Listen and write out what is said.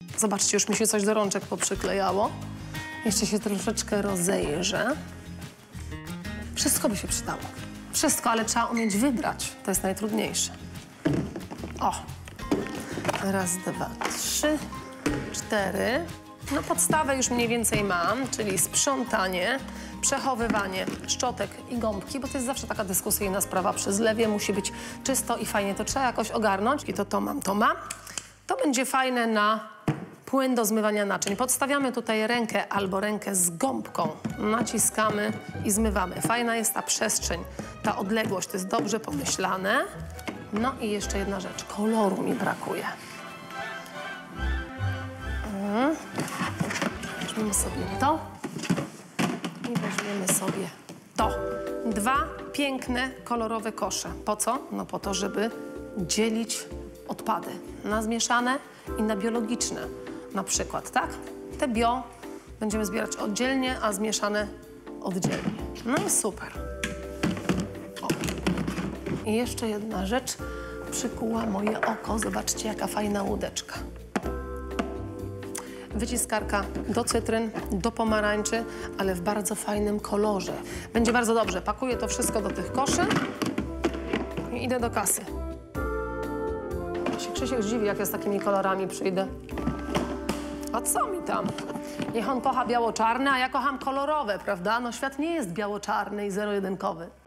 Zobaczcie, już mi się coś do rączek poprzyklejało. Jeszcze się troszeczkę rozejrzę. Wszystko by się przydało. Wszystko, ale trzeba umieć wybrać. To jest najtrudniejsze. O. Raz, dwa, trzy, cztery. No podstawę już mniej więcej mam, czyli sprzątanie, przechowywanie szczotek i gąbki, bo to jest zawsze taka dyskusyjna sprawa. Przy zlewie musi być czysto i fajnie. To trzeba jakoś ogarnąć. I to mam, to mam. To będzie fajne na płyn do zmywania naczyń. Podstawiamy tutaj rękę albo rękę z gąbką. Naciskamy i zmywamy. Fajna jest ta przestrzeń, ta odległość. To jest dobrze pomyślane. No i jeszcze jedna rzecz. Koloru mi brakuje. Weźmiemy sobie to i weźmiemy sobie to. Dwa piękne, kolorowe kosze. Po co? No po to, żeby dzielić odpady na zmieszane i na biologiczne. Na przykład, tak? Te bio będziemy zbierać oddzielnie, a zmieszane oddzielnie. No i super. O. I jeszcze jedna rzecz przykuła moje oko. Zobaczcie, jaka fajna łódeczka. Wyciskarka do cytryn, do pomarańczy, ale w bardzo fajnym kolorze. Będzie bardzo dobrze. Pakuję to wszystko do tych koszy i idę do kasy. Się Krzysiek zdziwi, jak ja z takimi kolorami przyjdę. A co mi tam? Niech on kocha biało-czarne, a ja kocham kolorowe, prawda? No świat nie jest biało-czarny i zero-jedynkowy.